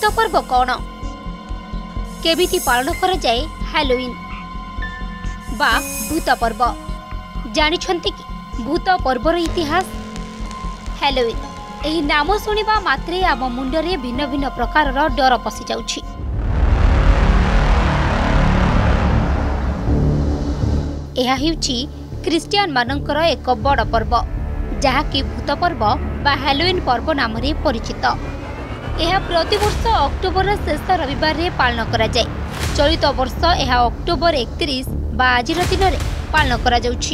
पर्व कौन केमिति पालन करा जाए हैलोवीन बा भूत पर्व जानिछंती कि भूत पर्वर इतिहास हैलोवीन एही नाम सुनिबा मात्रे आम मुंडरे भिन्न भिन्न प्रकार डर पशि जाउछि। यह हेउछि क्रिश्चियन मानकर एक बड़ पर्व जहाँकि भूत पर्व बा हैलोवीन पर्व नाम रे परिचित। यह प्रतिवर्ष अक्टोबर शेष रविवार रे पालन करा जाए। चलित वर्ष यह अक्टोबर 31 बा आज दिन में पालन करा जाउछि।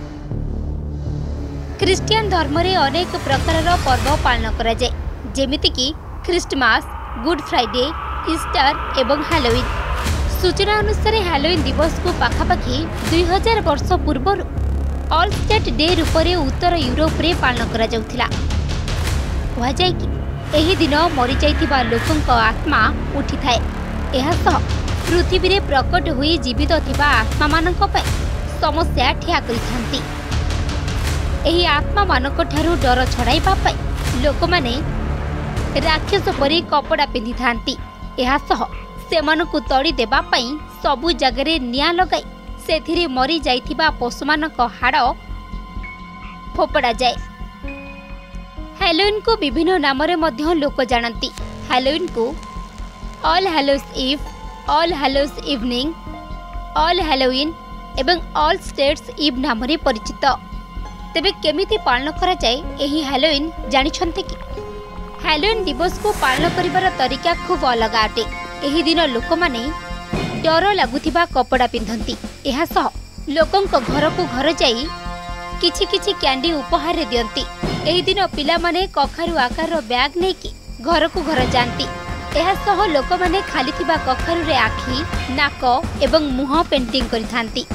क्रिश्चियन धर्म रे अनेक प्रकार पर्व पालन करा जाए जेमिति कि क्रिसमस, गुड फ्राइडे, ईस्टर एवं हैलोवीन। सूचना अनुसार हैलोवीन दिवस को पाखापाखि 2000 वर्ष पूर्व ऑल स्टेट डे रूप में उत्तर यूरोप रे पालन करा जाउथिला। कहा जाए कि एही दिन मरी जाइथिबा लोकंक आत्मा उठी थाए। एहा सह पृथ्वी रे प्रकट होई जीवित थिबा आत्मा मानक पय समस्या ठिया करिथांती। एही आत्मा मानक ठारू डर छड़ाइबा पय लोक माने राक्षस परी कपड़ा पिंधि थांती। एहा सह सेमानकु तड़ी देबा पई सबु जगरे निया लगाई सेथिरे मरी जाइथिबा पशुमानक हाड़ फोपड़ा जाए। हैलोवीन को विभिन्न नाम रे मध्य लोक जानती। हैलोवीन को all hallows eve, all hallows evening, all Halloween एवं ऑल स्टेट्स इव नाम रे परिचित। तेबे केमिति पालन करा जाए एही हैलोवीन जानिछन्ते कि हैलोवीन दिवस को पालन करिवार तरीका खूब अलग अटे। एही दिन लोक माने डर लगुथिबा कपड़ा पिंधंती। एहा सह लोकंक घर को घर जाई किछि किछि कैंडी उपहार रे दियंती। एही दिन पिला माने कखारु आकार बैग नेकी घर को घर जानती। एहा सह लोक माने खाली थिबा कखारु रे आखी, नाक एवं मुह पेंटिंग करिथांती।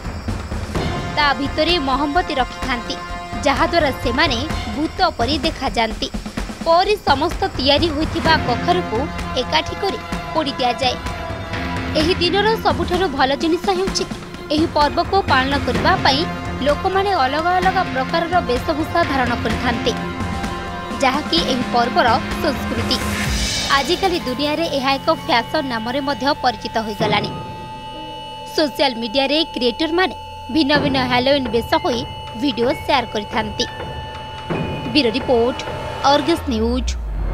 ता भितरे मोहम्बती रखिथांती जहा द्वारा से माने भूत परी देखा जानती। परी समस्त तैयारी होइथिबा कखारु को एकाठी करी पोड़ी दिया जाए। एही दिनर सबुठारु भल जिनिस हेउछि एही पर्व को पालन करबा पई लोक माने अलग अलग प्रकार वेशभूषा धारण करिथांते जहाँकि एही पर्वर संस्कृति। आजिकाली दुनिया रे एहा एक फैशन नाम रे मध्य परिचित होई गलानी। सोशल मीडिया रे क्रिएटर माने भिन्न भिन्न हैलोवीन वेश होई वीडियो शेयर करिथांती। Bureau report, Argus news.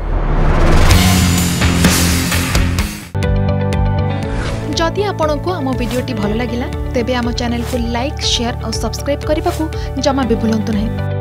जदि आपंक आम भिडी भल लगा तेब आम चैनल को लाइक, शेयर और सब्सक्राइब करने को जमा भी भूलु नहीं।